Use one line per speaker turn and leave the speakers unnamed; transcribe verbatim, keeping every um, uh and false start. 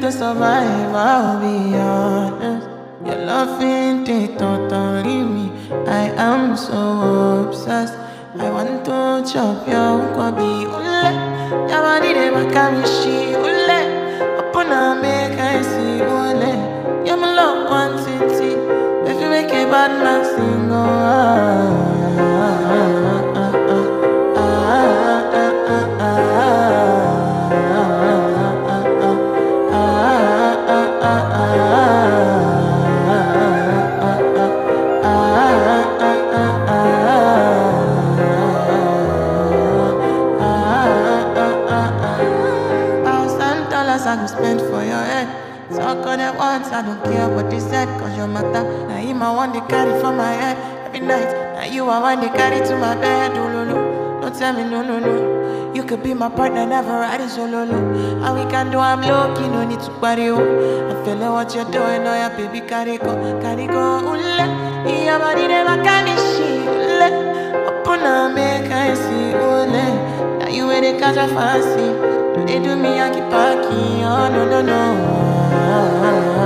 to survive, I'll be honest. Your loving they totally me. I am so obsessed. I want to chop your kwabi ule. Your body they make me she ule. Upon a make I see ule. You're my love one city. If you make a bad man sing, oh ah, ah, ah, ah, ah, ah, ah, ah. I go spend for your head. Talk on it once, I don't care what they said. Cause your matter, now him I want to carry for my head. Every night, now you I want to carry to my bed. Oh, no, no, don't tell me no, no, no. You could be my partner, never riding solo, no. And we can do, I'm low-key, no need to party, oh. I'm feeling what you're doing, oh yeah, baby, carry go, carry go, ule. Your body never can she, ule. Upon a make I see, ule. Now you ain't a catch a fancy. They do me, I keep packing, oh no, no, no.